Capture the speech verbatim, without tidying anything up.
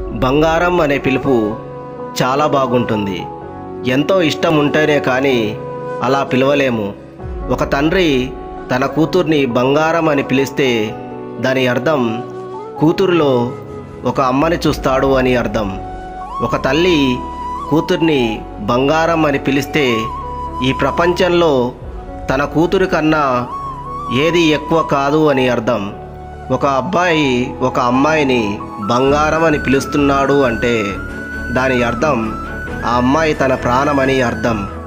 బంగారం అనే పిలుపు చాలా బాగుంటుంది. ఎంతో ఇష్టం ఉంటేనే కానీ అలా పిలవలేము. ఒక తండ్రి తన కూతుర్ని బంగారం అని పిలిస్తే దాని అర్థం కూతురులో ఒక అమ్మని చూస్తాడు అని అర్థం. ఒక తల్లి కూతుర్ని బంగారం అని పిలిస్తే ఈ ప్రపంచంలో తన కూతురి కన్నా ఏది ఎక్కువ కాదు అని అర్థం. ఒక అబ్బాయి ఒక అమ్మాయిని బంగారం అని పిలుస్తున్నాడు అంటే దాని అర్థం ఆ అమ్మాయి తన ప్రాణమని అర్థం.